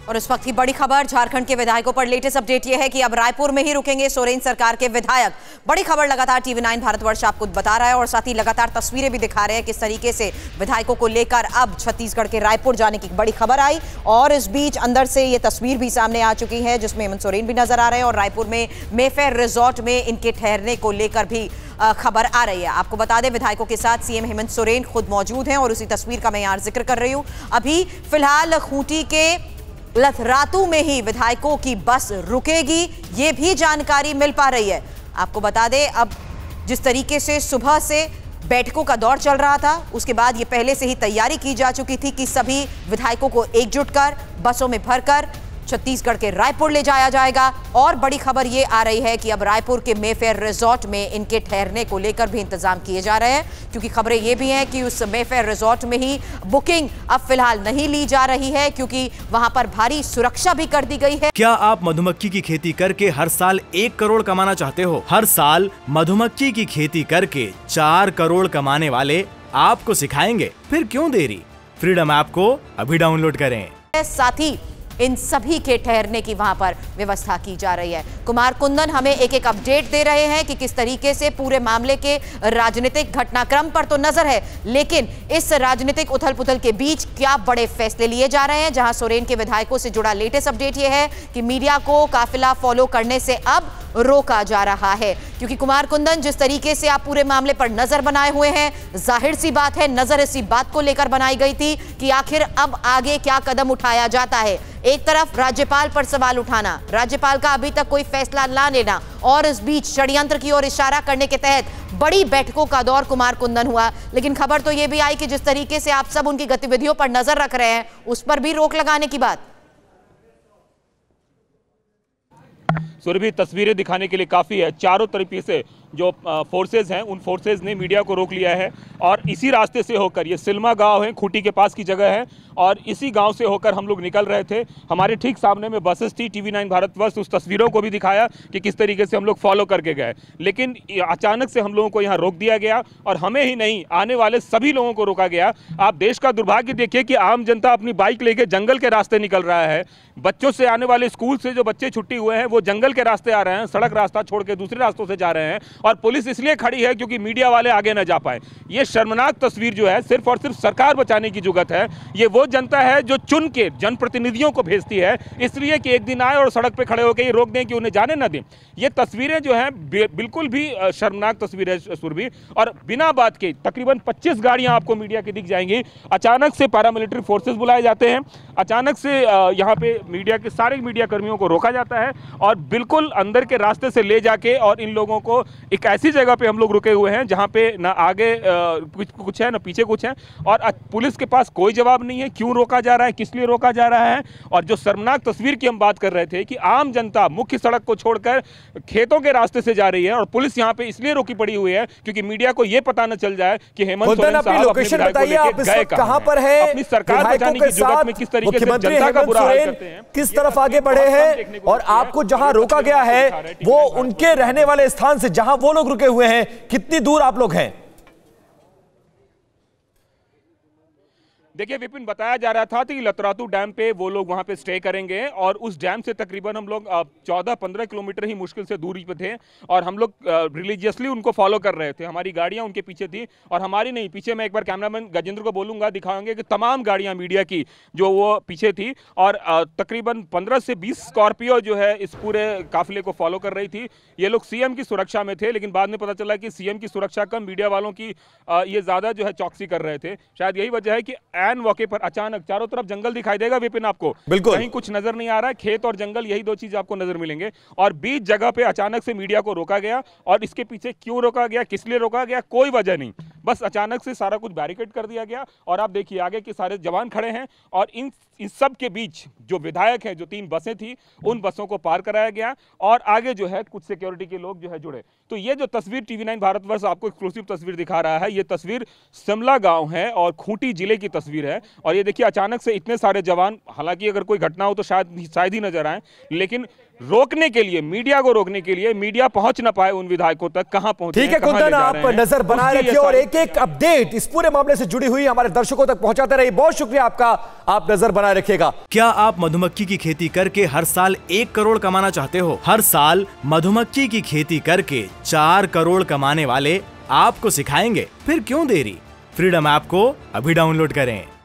और इस वक्त की बड़ी खबर झारखंड के विधायकों पर लेटेस्ट अपडेट यह है कि अब रायपुर में ही रुकेंगे सोरेन सरकार के विधायक। बड़ी खबर लगातार TV9 भारतवर्ष आपको बता रहा है और साथ ही लगातार तस्वीरें भी दिखा रहे हैं किस तरीके से विधायकों को लेकर अब छत्तीसगढ़ के रायपुर जाने की बड़ी खबर आई। और इस बीच अंदर से ये तस्वीर भी सामने आ चुकी है जिसमें हेमंत सोरेन भी नजर आ रहे हैं और रायपुर में मेफेयर रिजॉर्ट में इनके ठहरने को लेकर भी खबर आ रही है। आपको बता दें विधायकों के साथ सीएम हेमंत सोरेन खुद मौजूद हैं और उसी तस्वीर का मैं यहाँ जिक्र कर रही हूँ। अभी फिलहाल खूंटी के लथरातू में ही विधायकों की बस रुकेगी, ये भी जानकारी मिल पा रही है। आपको बता दें अब जिस तरीके से सुबह से बैठकों का दौर चल रहा था उसके बाद ये पहले से ही तैयारी की जा चुकी थी कि सभी विधायकों को एकजुट कर बसों में भरकर छत्तीसगढ़ के रायपुर ले जाया जाएगा। और बड़ी खबर ये आ रही है कि अब रायपुर के मेफेयर रिजॉर्ट में इनके ठहरने को लेकर भी इंतजाम किए जा रहे हैं, क्योंकि खबरें ये भी हैं कि उस मेफेयर रिजॉर्ट में ही बुकिंग अब फिलहाल नहीं ली जा रही है क्योंकि वहां पर भारी सुरक्षा भी कर दी गई है। क्या आप मधुमक्खी की खेती करके हर साल 1 करोड़ कमाना चाहते हो? हर साल मधुमक्खी की खेती करके 4 करोड़ कमाने वाले आपको सिखाएंगे, फिर क्यों देरी? फ्रीडम ऐप को अभी डाउनलोड करें। साथ ही इन सभी के ठहरने की वहां पर व्यवस्था की जा रही है। कुमार कुंदन हमें एक एक अपडेट दे रहे हैं कि किस तरीके से पूरे मामले के राजनीतिक घटनाक्रम पर तो नजर है, लेकिन इस राजनीतिक उथल पुथल के बीच क्या बड़े फैसले लिए जा रहे हैं। जहां सोरेन के विधायकों से जुड़ा लेटेस्ट अपडेट यह है कि मीडिया को काफिला फॉलो करने से अब रोका जा रहा है, क्योंकि कुमार कुंदन जिस तरीके से आप पूरे मामले पर नजर बनाए हुए हैं, जाहिर सी बात है नजर इसी बात को लेकर बनाई गई थी कि आखिर अब आगे क्या कदम उठाया जाता है। एक तरफ राज्यपाल पर सवाल उठाना, राज्यपाल का अभी तक कोई फैसला ना लेना और इस बीच षड्यंत्र की ओर इशारा करने के तहत बड़ी बैठकों का दौर कुमार कुंदन हुआ। लेकिन खबर तो यह भी आई कि जिस तरीके से आप सब उनकी गतिविधियों पर नजर रख रहे हैं उस पर भी रोक लगाने की बात। सुरभि तस्वीरें दिखाने के लिए काफ़ी है। चारों तरीके से जो फोर्सेज हैं उन फोर्सेज ने मीडिया को रोक लिया है और इसी रास्ते से होकर, ये सिल्मा गांव है, खूंटी के पास की जगह है और इसी गांव से होकर हम लोग निकल रहे थे। हमारे ठीक सामने में बसेस थी। TV9 भारतवर्ष उस तस्वीरों को भी दिखाया कि किस तरीके से हम लोग फॉलो करके गए, लेकिन अचानक से हम लोगों को यहाँ रोक दिया गया और हमें ही नहीं आने वाले सभी लोगों को रोका गया। आप देश का दुर्भाग्य देखिए कि आम जनता अपनी बाइक लेके जंगल के रास्ते निकल रहा है। बच्चों से आने वाले स्कूल से जो बच्चे छुट्टी हुए हैं वो जंगल के रास्ते आ रहे हैं, सड़क रास्ता छोड़ के दूसरे रास्तों से जा रहे हैं और पुलिस इसलिए खड़ी है क्योंकि मीडिया वाले आगे न जा पाए। ये शर्मनाक तस्वीर जो है सिर्फ और सिर्फ सरकार बचाने की जुगत है। ये वो जनता है जो चुन के जनप्रतिनिधियों को भेजती है इसलिए कि एक दिन आए और सड़क पे खड़े होकर ये रोक दें कि उन्हें जाने न दें। ये तस्वीरें जो हैं बिल्कुल भी शर्मनाक तस्वीर है सुरभि। और बिना बात के तकरीबन 25 गाड़ियां आपको मीडिया की दिख जाएंगी। अचानक से पैरामिलिट्री फोर्सेस बुलाए जाते हैं, अचानक से यहाँ पे मीडिया के सारे मीडिया कर्मियों को रोका जाता है और बिल्कुल अंदर के रास्ते से ले जाके और इन लोगों को एक ऐसी जगह पे हम लोग रुके हुए हैं जहाँ पे ना आगे कुछ है ना पीछे कुछ है और पुलिस के पास कोई जवाब नहीं है क्यों रोका जा रहा है, किस लिए रोका जा रहा है। और जो शर्मनाक तस्वीर की हम बात कर रहे थे कि आम जनता मुख्य सड़क को छोड़कर खेतों के रास्ते से जा रही है और पुलिस यहाँ पे इसलिए रोकी पड़ी हुई है क्योंकि मीडिया को यह पता न चल जाए कि हेमंत सोरेन साहब लोकेशन बताइए, आप इस वक्त कहां पर है? अपनी सरकार बचाने की जुगत में किस तरीके से जनता का बुरा हाल करते हैं, किस तरफ आगे बढ़े हैं और आपको जहां रोका गया है वो उनके रहने वाले स्थान से जहां वो लोग रुके हुए हैं कितनी दूर आप लोग हैं? देखिए विपिन, बताया जा रहा था कि लतरातू डैम पे वो लोग वहां पे स्टे करेंगे और उस डैम से तकरीबन हम लोग 14-15 किलोमीटर ही मुश्किल से दूरी पे थे और हम लोग रिलीजियसली उनको फॉलो कर रहे थे। हमारी गाड़ियां उनके पीछे थी और हमारी नहीं, पीछे मैं एक बार कैमरामैन गजेंद्र को बोलूंगा, दिखाएंगे कि तमाम गाड़ियां मीडिया की जो वो पीछे थी और तकरीबन 15 से 20 स्कॉर्पियो जो है इस पूरे काफिले को फॉलो कर रही थी। ये लोग सीएम की सुरक्षा में थे, लेकिन बाद में पता चला कि सीएम की सुरक्षा कम, मीडिया वालों की ये ज्यादा जो है चौकसी कर रहे थे। शायद यही वजह है कि मौके पर अचानक चारों तरफ जंगल दिखाई देगा विपिन, आपको बिल्कुल कहीं कुछ नजर नहीं आ रहा है, खेत और जंगल यही दो चीज आपको नजर मिलेंगे और बीच जगह पे अचानक से मीडिया को रोका गया और इसके पीछे क्यों रोका गया, किस लिए रोका गया, कोई वजह नहीं, बस अचानक से सारा कुछ बैरिकेड कर दिया गया। और आप देखिए आगे के सारे जवान खड़े हैं और इन सब के बीच जो विधायक हैं, जो 3 बसें थी उन बसों को पार कराया गया और आगे जो है कुछ सिक्योरिटी के लोग जो है जुड़े। तो ये जो तस्वीर TV9 भारतवर्ष आपको एक्सक्लूसिव तस्वीर दिखा रहा है, ये तस्वीर शिमला गांव है और खूंटी जिले की तस्वीर तस्वीर है। और ये देखिए अचानक से इतने सारे जवान, हालांकि अगर कोई घटना हो तो शायद ही नजर आए, लेकिन रोकने के लिए, मीडिया को रोकने के लिए, मीडिया पहुंच ना पाए उन विधायकों तक, कहां पहुंचे। ठीक है कुंदन, आप नजर बनाए रखिए और एक एक अपडेट इस पूरे मामले से जुड़ी हुई हमारे दर्शकों तक पहुंचाते रहिए। बहुत शुक्रिया आपका, आप नजर बनाए रखिएगा। क्या आप मधुमक्खी की खेती करके हर साल 1 करोड़ कमाना चाहते हो? हर साल मधुमक्खी की खेती करके 4 करोड़ कमाने वाले आपको सिखाएंगे, फिर क्यों देरी? फ्रीडम ऐप को अभी डाउनलोड करें।